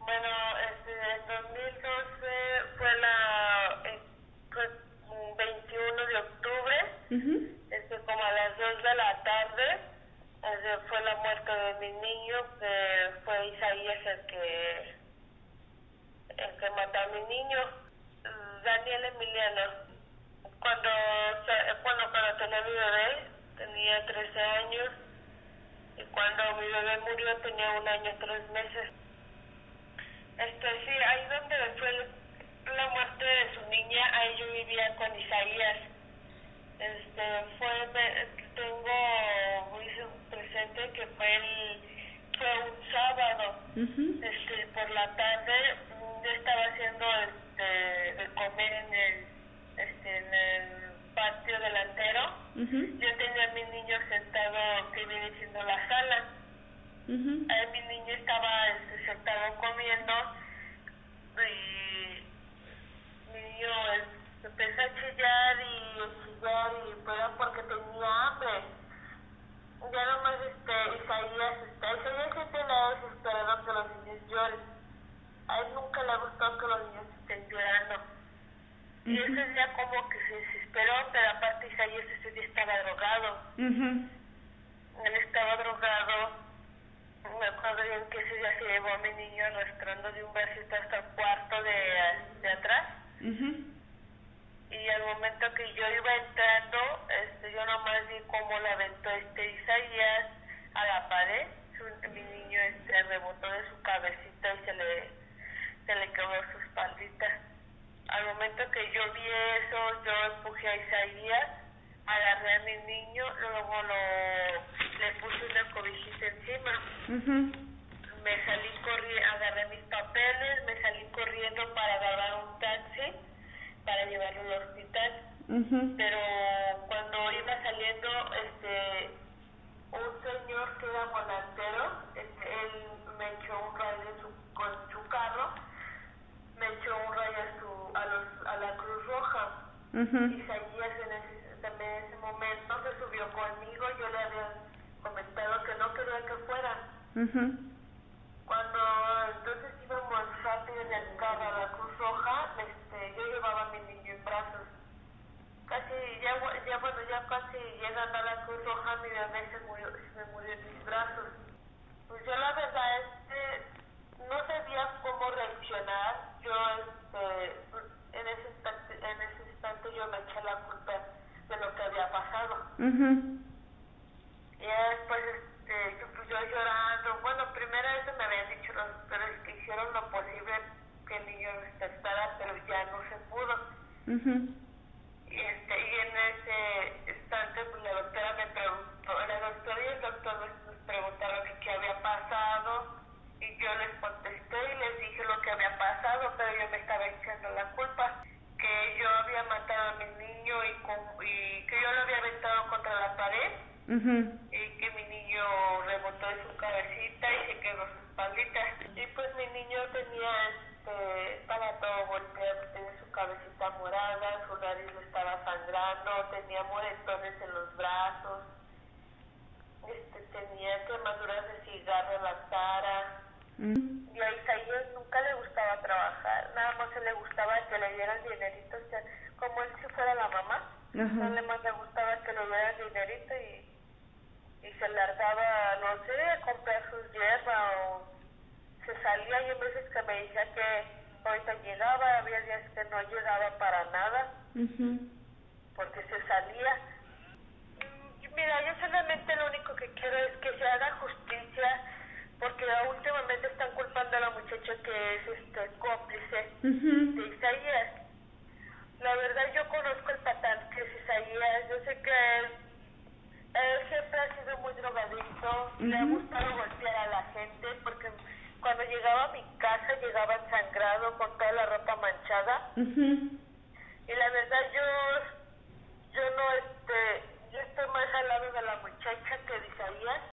Bueno, en 2012 fue fue 21 de octubre, como a las 2 de la tarde, fue la muerte de mi niño, que fue Isaías el que mató a mi niño, Daniel Emiliano. Cuando tenía mi bebé, tenía 13 años, y cuando mi bebé murió tenía 1 año y 3 meses. Sí, ahí donde fue la muerte de su niña, ahí yo vivía con Isaías. Tengo muy presente que fue un sábado, por la tarde. Yo estaba haciendo de comer en el patio delantero. Yo tenía a mi niño sentado, que viene siendo la sala. Ahí mi niño estaba sentado comiendo, y mi niño empezó a chillar y era porque tenía hambre. Ya nomás Isaías siempre le ha desesperado que los niños lloren. A él nunca le ha gustado que los niños estén llorando. Y ese día como que se desesperó, pero aparte Isaías ese día estaba drogado. Él estaba drogado. Me acuerdo bien que ese día se llevó a mi niño arrastrando de un bracito hasta el cuarto de atrás. Y al momento que yo iba entrando, yo nomás vi cómo le aventó Isaías a la pared. Mi niño rebotó de su cabecita y se le quebró su espaldita. Al momento que yo vi eso, yo empujé a Isaías, agarré a mi niño, luego le puse una cobijita encima. Me salí corriendo, agarré mis papeles, me salí corriendo para agarrar un taxi para llevarlo al hospital. Pero cuando iba saliendo, un señor que era volantero, él me echó un rayo con su carro, me echó un rayo a la Cruz Roja. Isaías también en ese momento se subió conmigo. Yo le había comentado que no quería que fueran. Cuando entonces íbamos rápido en el carro a la Cruz Roja, yo llevaba a mi niño en brazos. Ya casi llegando a la Cruz Roja, mi bebé se me murió en mis brazos. Pues yo la verdad no sabía cómo reaccionar. Yo en ese instante yo me eché la culpa de lo que había pasado. Y después yo llorando. Bueno, primero eso me habían dicho los doctores, que hicieron lo posible que el niño despertara, pero ya no se pudo. Y en ese instante, pues la doctora me preguntó, la doctora y el doctor nos preguntaron que qué había pasado, y yo les contesté y les dije lo que había pasado, pero yo me estaba echando la culpa, que yo había matado a mi niño y que yo lo había aventado contra la pared, y que mi niño rebotó de su cabecita y se quedó su espaldita. Y pues mi niño estaba todo golpeado, tenía su cabecita morada, su nariz le estaba sangrando, tenía moretones en los brazos, tenía quemaduras de cigarro en la cara. Y a Isaías nunca le gustaba trabajar, nada más le gustaba que le dieran dinerito, como él si fuera la mamá. Nada más le gustaba que le dieran dinerito y se largaba, no sé, a comprar sus hierbas, o se salía. Y hay veces que me decía que ahorita llegaba, había días que no llegaba para nada, porque se salía. Mira, yo solamente lo único que quiero es que se haga justicia, porque últimamente están culpando a la muchacha que es cómplice de Isaías. La verdad, yo conozco el patán que es Isaías. Yo sé que él siempre ha sido muy drogadicto, le ha gustado golpear a la gente, porque cuando llegaba a mi casa llegaba ensangrado con toda la ropa manchada. Y la verdad, yo estoy más al lado de la muchacha que de Isaías.